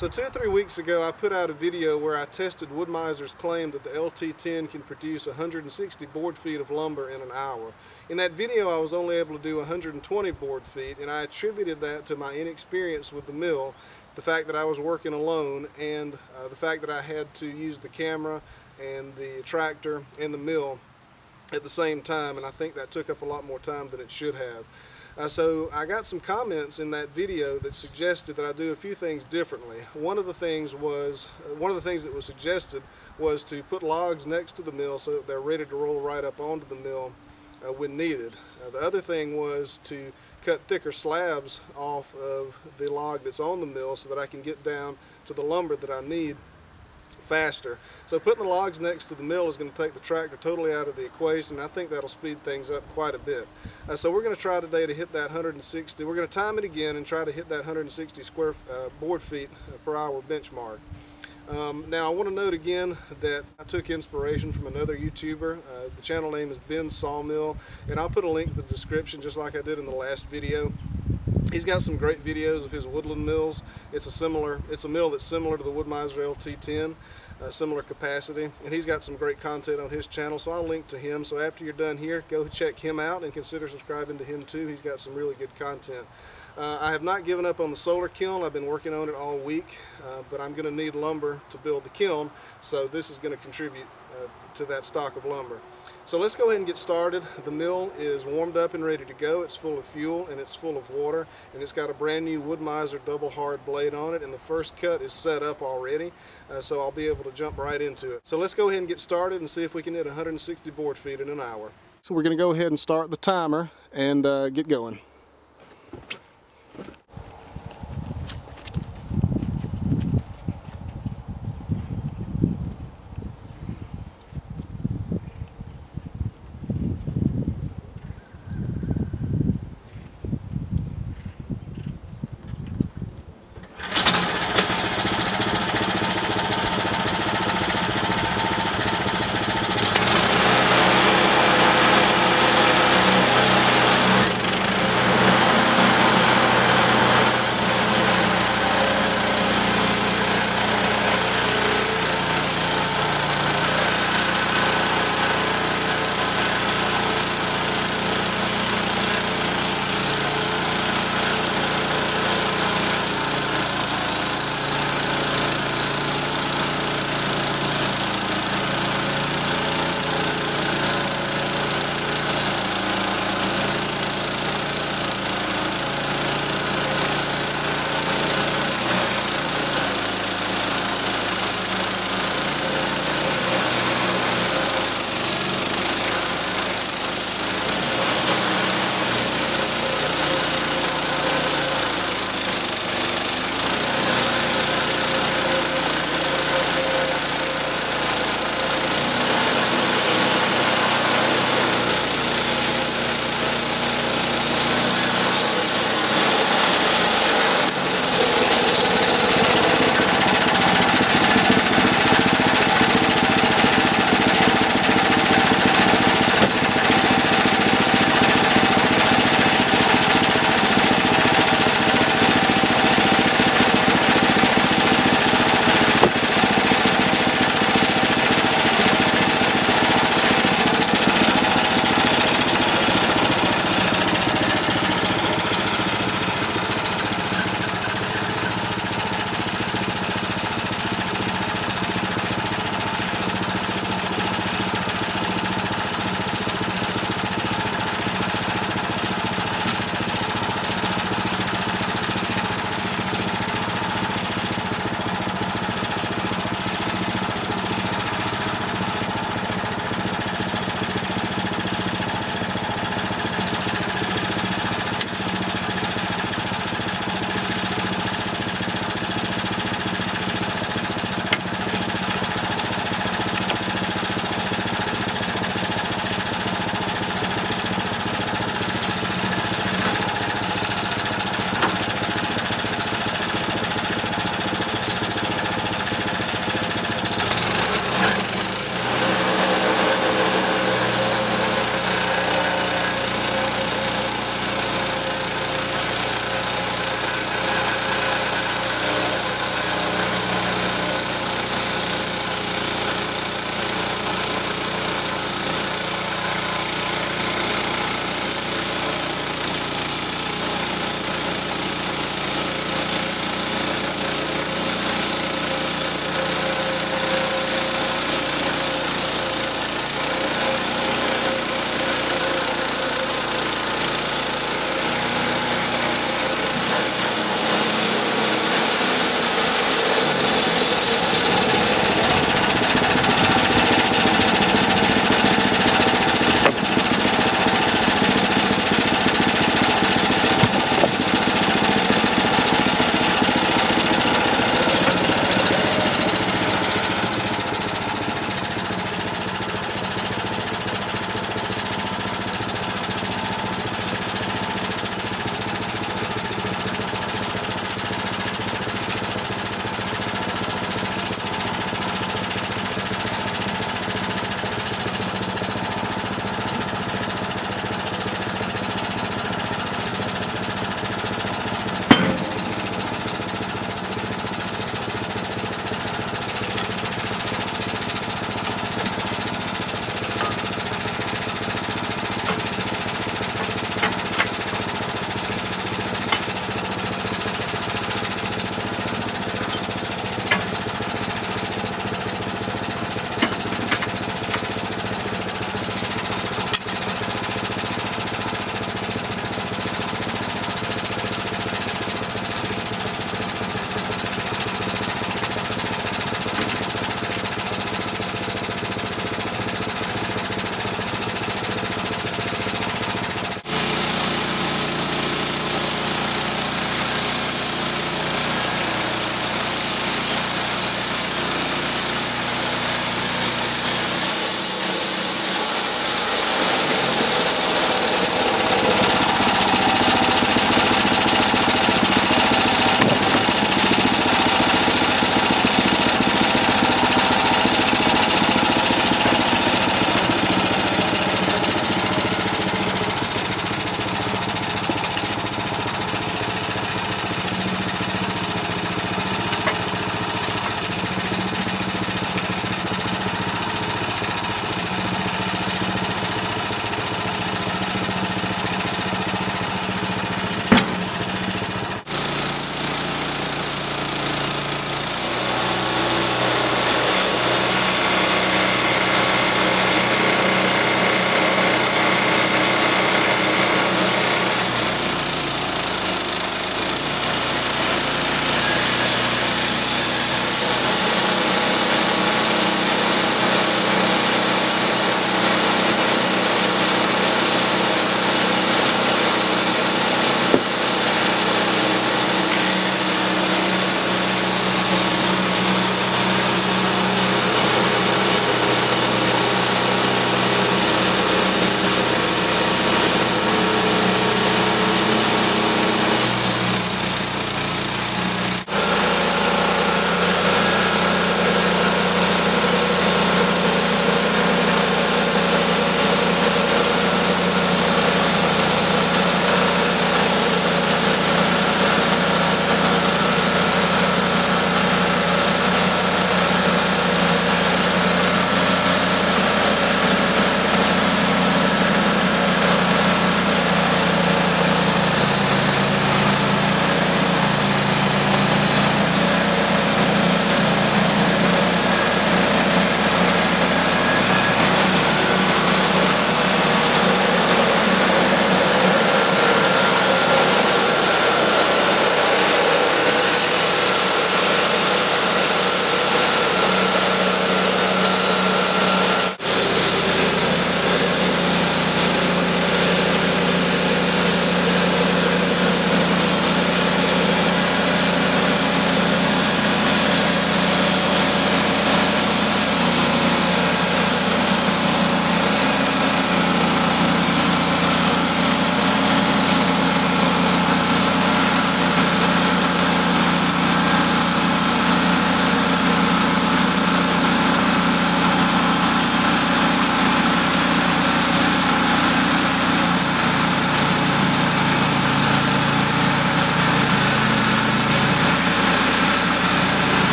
So 2 or 3 weeks ago I put out a video where I tested Wood-Miser's claim that the LT10 can produce 160 board feet of lumber in an hour. In that video I was only able to do 120 board feet, and I attributed that to my inexperience with the mill, the fact that I was working alone, and the fact that I had to use the camera and the tractor and the mill at the same time, and I think that took up a lot more time than it should have. So I got some comments in that video that suggested that I do a few things differently. One of the things that was suggested was to put logs next to the mill so that they're ready to roll right up onto the mill when needed. The other thing was to cut thicker slabs off of the log that's on the mill so that I can get down to the lumber that I need faster. So putting the logs next to the mill is going to take the tractor totally out of the equation. I think that'll speed things up quite a bit. So we're going to try today to hit that 160. We're going to time it again and try to hit that 160 square board feet per hour benchmark. Now I want to note again that I took inspiration from another YouTuber. The channel name is Ben's Sawmill, and I'll put a link in the description just like I did in the last video. He's got some great videos of his woodland mills. It's a mill that's similar to the Wood-Miser LT10, similar capacity, and he's got some great content on his channel, so I'll link to him. So after you're done here, go check him out and consider subscribing to him too. He's got some really good content. I have not given up on the solar kiln. I've been working on it all week, but I'm going to need lumber to build the kiln, so this is going to contribute to that stock of lumber. So let's go ahead and get started. The mill is warmed up and ready to go. It's full of fuel and it's full of water, and it's got a brand new Wood-Miser double hard blade on it, and the first cut is set up already, so I'll be able to jump right into it. So let's go ahead and get started and see if we can hit 160 board feet in an hour. So we're going to go ahead and start the timer and get going.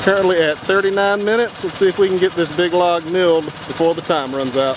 currently at 39 minutes. Let's see if we can get this big log milled before the time runs out.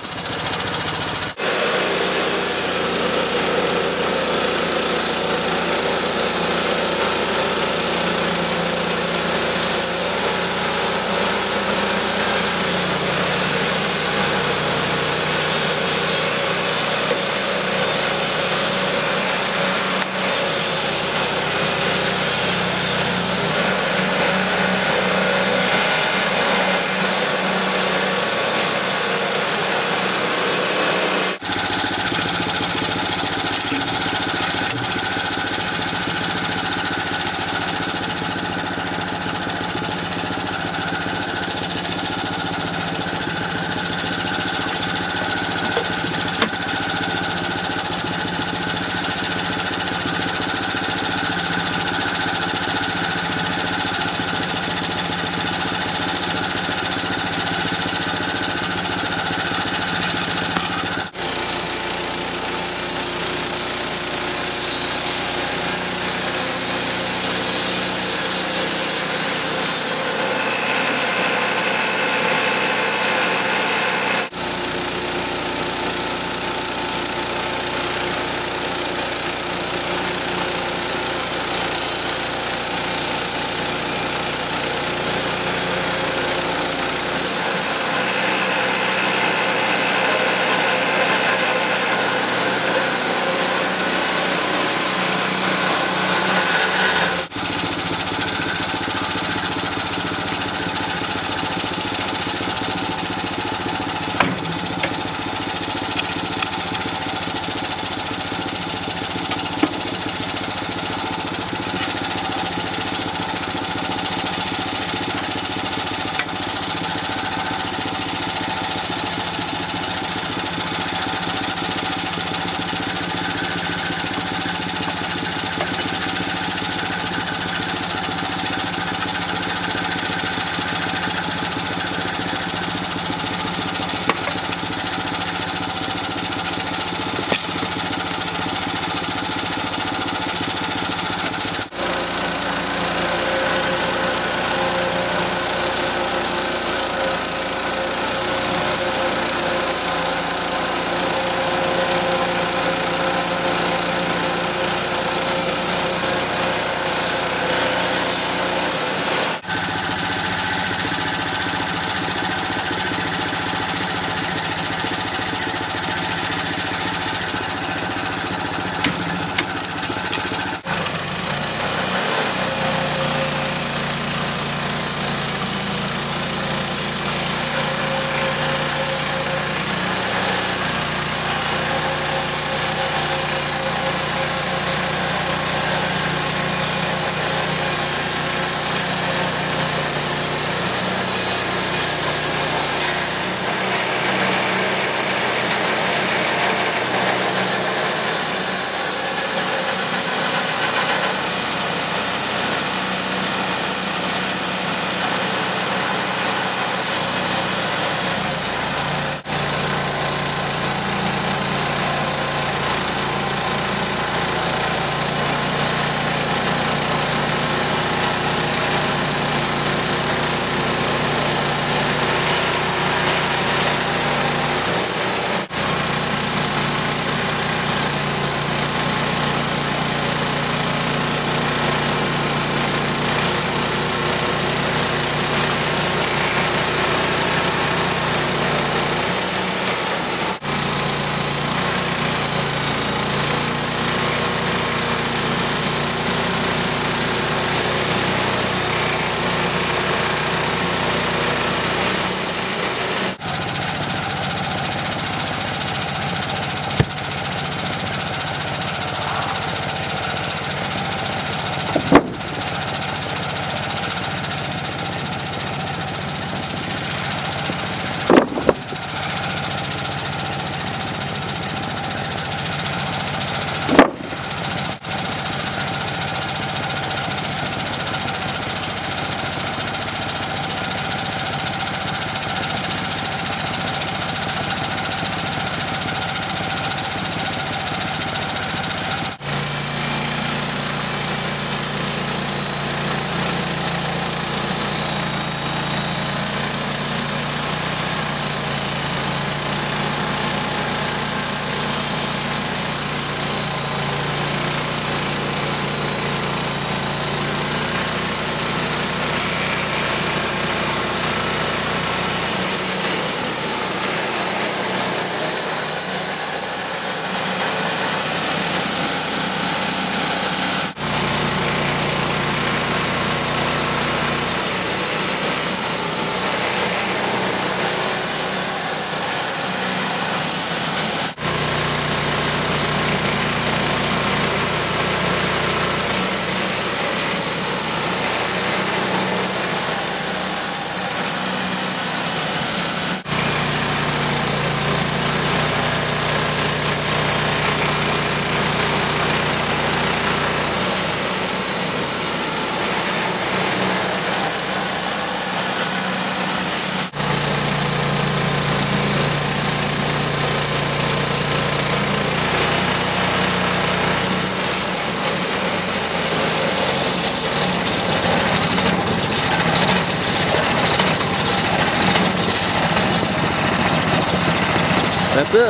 that's it.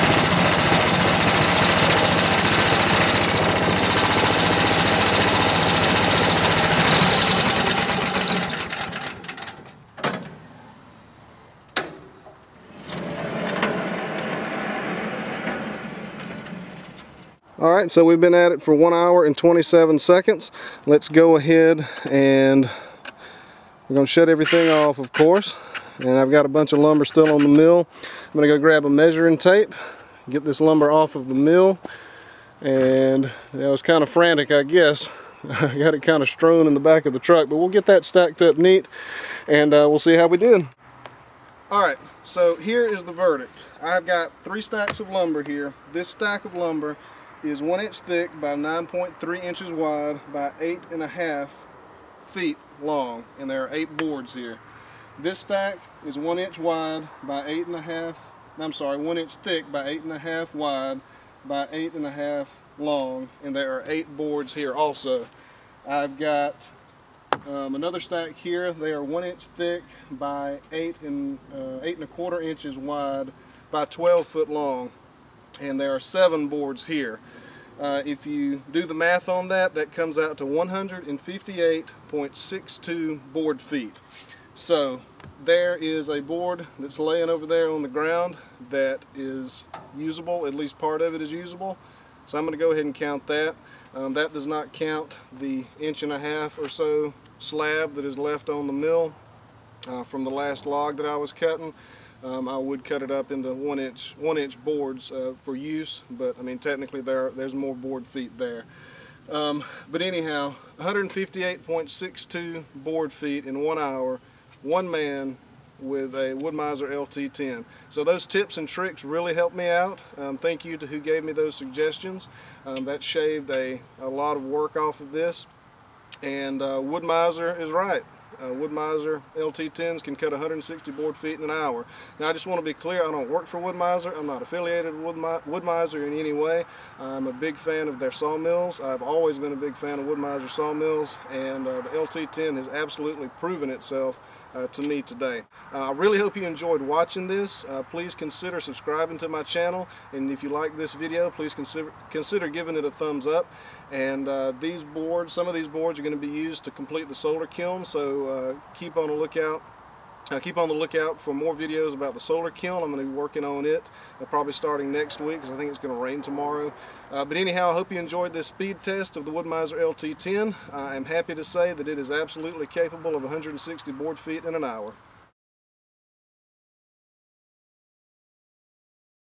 All right, so we've been at it for 1 hour and 27 seconds. Let's go ahead and we're going to shut everything off, of course. And I've got a bunch of lumber still on the mill. I'm going to go grab a measuring tape, get this lumber off of the mill. And it was kind of frantic, I guess. I got it kind of strewn in the back of the truck, but we'll get that stacked up neat and we'll see how we did. All right, so here is the verdict. I've got 3 stacks of lumber here. This stack of lumber is 1 inch thick by 9.3 inches wide by 8.5 feet long, and there are 8 boards here. This stack is 1 inch wide by 1 inch thick by 8.5 wide by 8.5 long, and there are 8 boards here also. I've got another stack here. They are 1 inch thick by 8.25 inches wide by 12 foot long, and there are 7 boards here. If you do the math on that, that comes out to 158.62 board feet. So there is a board that's laying over there on the ground that is usable, at least part of it is usable. So I'm going to go ahead and count that. That does not count the 1.5 inch or so slab that is left on the mill from the last log that I was cutting. I would cut it up into 1 inch boards for use, but I mean technically there's more board feet there. But anyhow, 158.62 board feet in 1 hour, one man with a Wood-Mizer LT10. So those tips and tricks really helped me out. Thank you to who gave me those suggestions. That shaved a lot of work off of this. And Wood-Mizer is right. Wood-Mizer LT10s can cut 160 board feet in an hour. Now I just want to be clear, I don't work for Wood-Mizer. I'm not affiliated with Wood-Mizer in any way. I'm a big fan of their sawmills. I've always been a big fan of Wood-Mizer sawmills, and the LT10 has absolutely proven itself to me today. I really hope you enjoyed watching this. Please consider subscribing to my channel, and if you like this video, please consider giving it a thumbs up. And these boards, some of these boards are going to be used to complete the solar kiln, so keep on the lookout. Keep on the lookout for more videos about the solar kiln. I'm going to be working on it probably starting next week, because I think it's going to rain tomorrow. But anyhow, I hope you enjoyed this speed test of the Wood-Mizer LT10. I am happy to say that it is absolutely capable of 160 board feet in an hour.